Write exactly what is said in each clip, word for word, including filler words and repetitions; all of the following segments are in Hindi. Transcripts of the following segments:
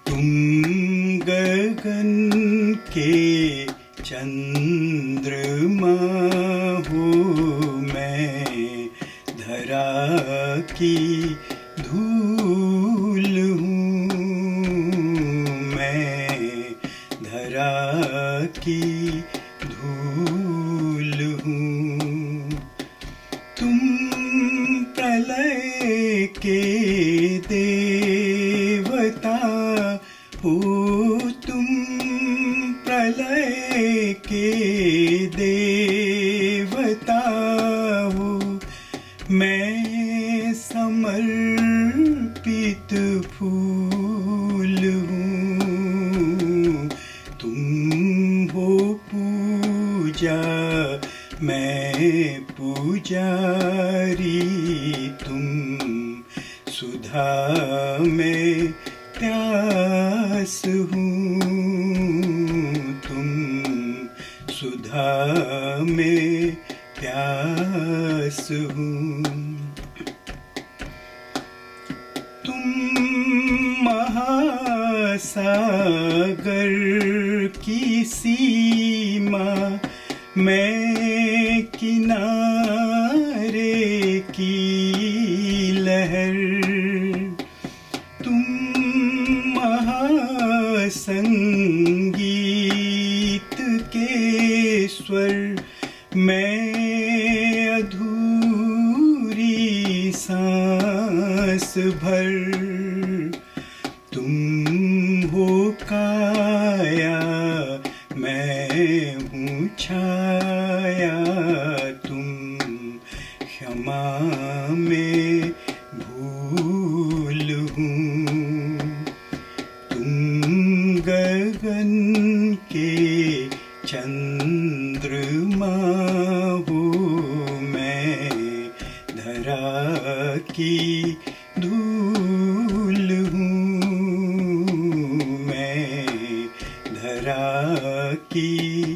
तुम गगन के चंद्रमा हो, मैं धरा की धूल हूँ, मैं धरा की धूल हूँ। तुम प्रलय के देवता हो, तुम प्रलय के देवता हो, मैं समर्पित फूल हूँ। तुम हो पूजा, मैं पुजारी, तुम सुधा में प्यास हूँ, तुम सुधा में प्यास हूँ। तुम महासागर की सीमा, मैं किनारे की लहर। तुम महासंगीत के स्वर, मैं अधूरी सांस भर। तुम हो काया, मैं हूँ छाया, तुम क्षमा में भूल हूँ। तुम गगन के चंद्रमा हो, मैं धरा की धूल हूँ, मैं धरा की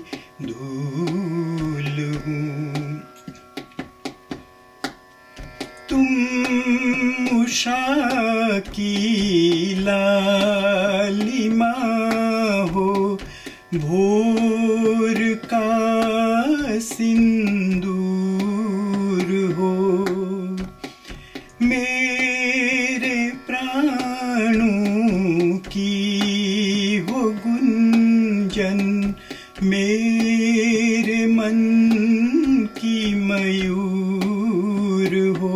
धूल हूँ। तुम उषा की लालिमा हो, भोर का सिंदूर हो, मेरे प्राणों की हो गुंजन, मेरे मन की मयूर हो।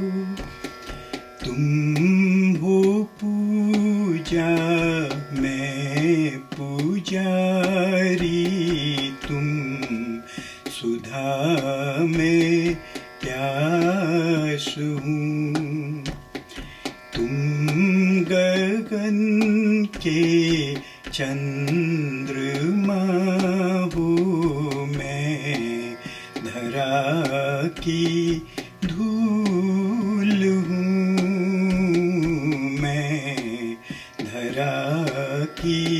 तुम हो पूजा, मैं पुजारी, तुम सुधा में प्यास हूँ। तुम गगन के चंद्रमा हो, मैं धरा की धूल हूँ, मैं धरा की